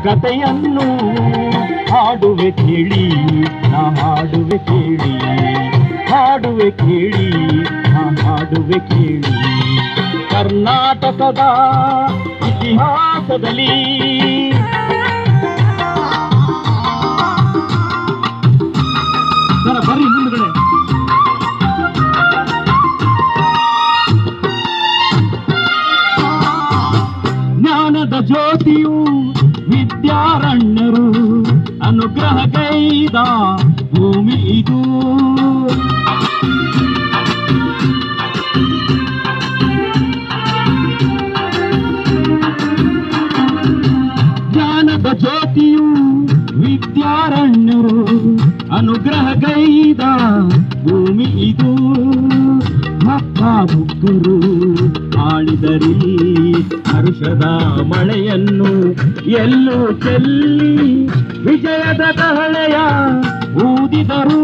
ಕಥೆಯನ್ನು ಹಾಡುವೆ ಕೇಳಿ, ನಾ ಹಾಡುವೆ ಕೇಳಿ, ಹಾಡುವೆ ಕೇಳಿ, ನಾ ಹಾಡುವೆ ಕೇಳಿ. ಕರ್ನಾಟಕದ ಇತಿಹಾಸದಲ್ಲಿ ಬರ್ರಿ ಮುಂದುಗಡೆ. ಜ್ಞಾನದ ಜ್ಯೋತಿಯು ವಿದ್ಯಾರಣ್ಯರು ಅನುಗ್ರಹಗೈದ ಭೂಮಿ ಇದು. ಜ್ಞಾನದ ಜ್ಯೋತಿಯು ವಿದ್ಯಾರಣ್ಯರು ಅನುಗ್ರಹಗೈದ ಭೂಮಿ ಇದು. ಮಕ್ಕ ಬುಕ್ಕರು ಆಳಿದರಿ ಹರ್ಷದ ಮಳೆಯನ್ನು ಎಲ್ಲೂ ಚೆಲ್ಲಿ ವಿಜಯದ ಕಹಳೆಯ ಊದಿದರು.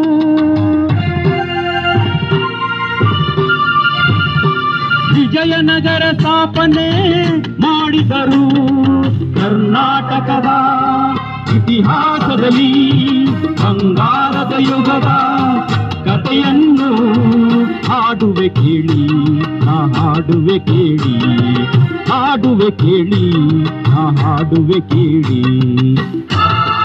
ವಿಜಯನಗರ ಸ್ಥಾಪನೆ ಮಾಡಿದರು. ಕರ್ನಾಟಕದ ಇತಿಹಾಸದಲ್ಲಿ ಬಂಗಾರದ ಯುಗದ ಕಥೆಯನ್ನು ಹಾಡುವೆ ಕೇಳಿ, ನಾ ಹಾಡುವೆ ಕೇಳಿ, ಹಾಡುವೆ ಕೇಳಿ, ನಾ ಹಾಡುವೆ ಕೇಳಿ.